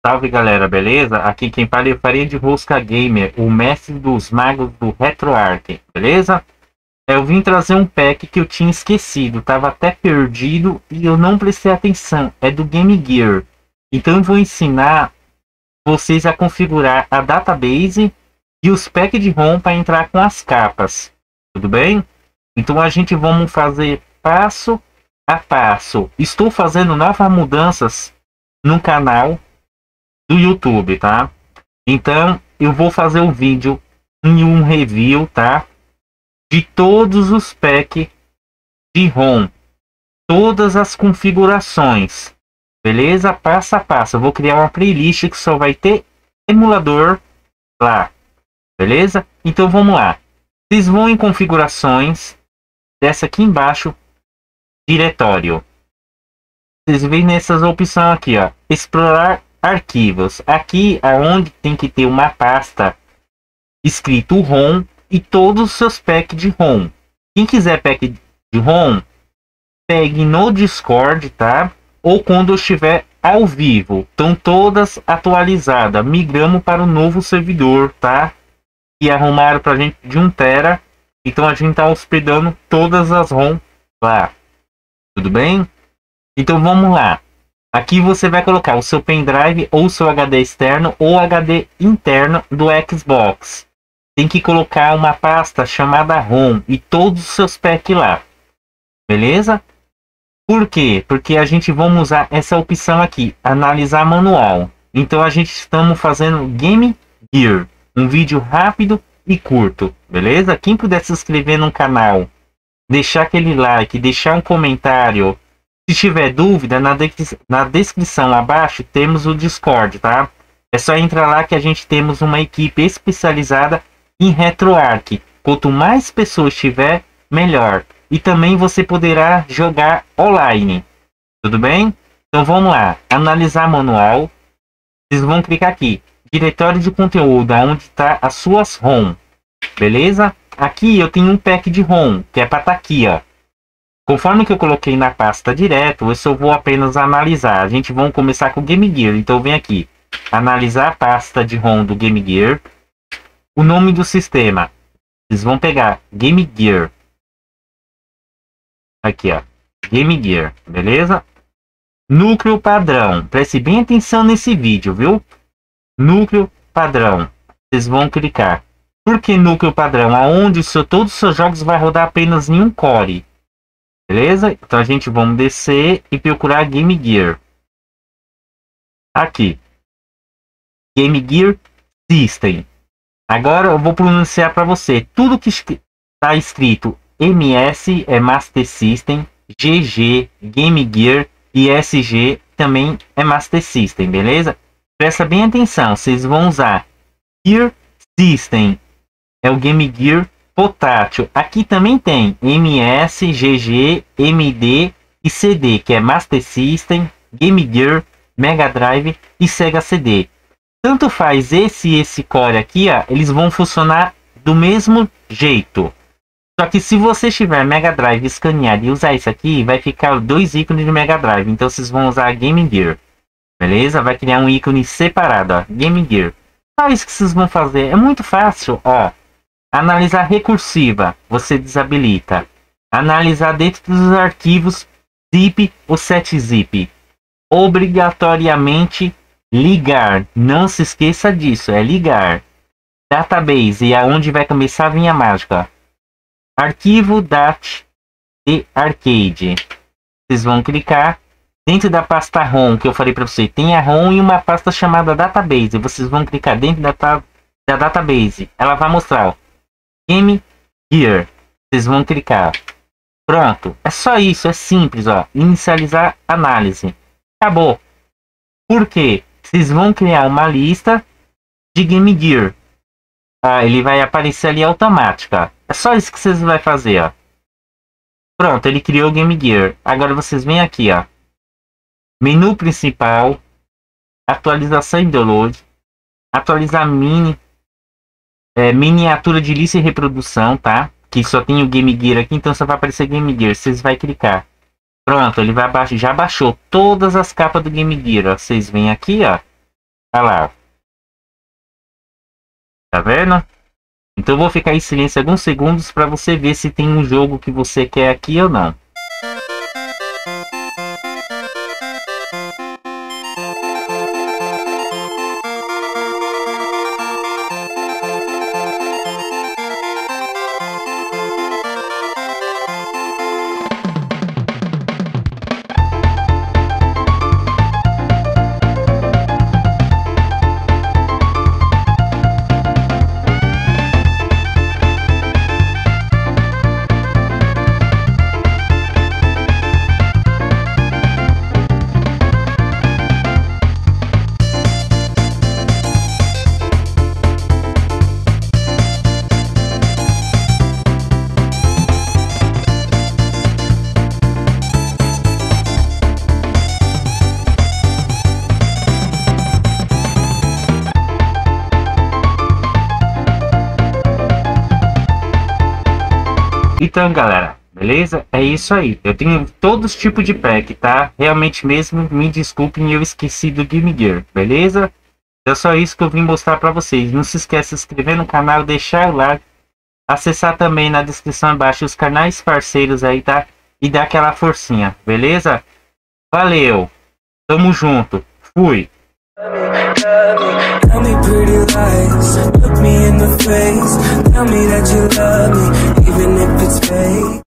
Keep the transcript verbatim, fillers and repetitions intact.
Salve galera, beleza? Aqui quem fala é o Faria de Rosca Gamer, o mestre dos magos do RetroArch, beleza? Eu vim trazer um pack que eu tinha esquecido, tava até perdido e eu não prestei atenção, é do Game Gear. Então eu vou ensinar vocês a configurar a database e os packs de ROM para entrar com as capas, tudo bem? Então a gente vamos fazer passo a passo. Estou fazendo novas mudanças no canal do YouTube, tá? Então eu vou fazer um vídeo em um review, tá? De todos os packs de ROM, todas as configurações, beleza? Passo a passo. Eu vou criar uma playlist que só vai ter emulador lá, beleza? Então vamos lá. Vocês vão em configurações, dessa aqui embaixo, diretório. Vocês veem nessas opções aqui, ó, explorar arquivos. Aqui é onde tem que ter uma pasta escrito ROM e todos os seus packs de ROM. Quem quiser pack de ROM, pegue no Discord, tá? Ou quando eu estiver ao vivo. Estão todas atualizadas. Migramos para o novo servidor, tá? E arrumaram pra gente de um tera. Então a gente tá hospedando todas as ROM lá. Tudo bem? Então vamos lá. Aqui você vai colocar o seu pendrive ou o seu H D externo ou H D interno do Xbox. Tem que colocar uma pasta chamada ROM e todos os seus packs lá. Beleza? Por quê? Porque a gente vamos usar essa opção aqui, analisar manual. Então a gente estamos fazendo Game Gear, um vídeo rápido e curto, beleza? Quem puder se inscrever no canal, deixar aquele like, deixar um comentário. Se tiver dúvida, na, de na descrição abaixo temos o Discord, tá? É só entrar lá que a gente temos uma equipe especializada em RetroArch. Quanto mais pessoas tiver, melhor. E também você poderá jogar online. Tudo bem? Então vamos lá. Analisar manual. Vocês vão clicar aqui. Diretório de conteúdo, onde está as suas ROM. Beleza? Aqui eu tenho um pack de ROM, que é para estar aqui, ó. Conforme que eu coloquei na pasta direto, eu só vou apenas analisar. A gente vai começar com o Game Gear. Então vem aqui. Analisar a pasta de ROM do Game Gear. O nome do sistema. Vocês vão pegar Game Gear. Aqui, ó. Game Gear. Beleza? Núcleo padrão. Preste bem atenção nesse vídeo, viu? Núcleo padrão. Vocês vão clicar. Por que núcleo padrão? Aonde seu, todos os seus jogos vai rodar apenas em um core. Beleza? Então a gente vamos descer e procurar Game Gear. Aqui. Game Gear System. Agora eu vou pronunciar para você. Tudo que está escrito M S é Master System, G G, Game Gear e S G também é Master System, beleza? Presta bem atenção. Vocês vão usar Gear System. É o Game Gear portátil. Aqui também tem M S, G G, M D e C D, que é Master System, Game Gear, Mega Drive e Sega C D. Tanto faz esse e esse core aqui, ó, eles vão funcionar do mesmo jeito. Só que se você tiver Mega Drive escaneado e usar isso aqui, vai ficar dois ícones de Mega Drive. Então vocês vão usar Game Gear. Beleza? Vai criar um ícone separado, ó, Game Gear. Só isso que vocês vão fazer. É muito fácil, ó. Analisar recursiva, você desabilita. Analisar dentro dos arquivos zip ou sete zip. Obrigatoriamente ligar. Não se esqueça disso, é ligar. Database, e aonde vai começar a vir a mágica. Arquivo dat e arcade. Vocês vão clicar. Dentro da pasta ROM, que eu falei para você, tem a ROM e uma pasta chamada database. Vocês vão clicar dentro da, da database. Ela vai mostrar, ó, Game Gear. Vocês vão clicar. Pronto. É só isso. É simples, ó. Inicializar análise. Acabou. Por quê? Vocês vão criar uma lista de Game Gear. Ah, ele vai aparecer ali automática. É só isso que vocês vão fazer, ó. Pronto, ele criou o Game Gear. Agora vocês vêm aqui, ó. Menu principal. Atualização em download. Atualizar mini. É, miniatura de lista e reprodução, tá? Que só tem o Game Gear aqui, então só vai aparecer Game Gear. Vocês vão clicar. Pronto, ele vai baixar. Já baixou todas as capas do Game Gear. Ó. Vocês vêm aqui, ó. Olha lá. Tá vendo? Então eu vou ficar em silêncio alguns segundos para você ver se tem um jogo que você quer aqui ou não. Então, galera, beleza? É isso aí. Eu tenho todos os tipos de pack, tá? Realmente mesmo, me desculpem, eu esqueci do Game Gear, beleza? É só isso que eu vim mostrar pra vocês. Não se esqueça de se inscrever no canal, deixar o like, acessar também na descrição abaixo os canais parceiros aí, tá? E dar aquela forcinha, beleza? Valeu! Tamo junto. Fui! Tell me pretty lies, look me in the face, tell me that you love me, even if it's fake.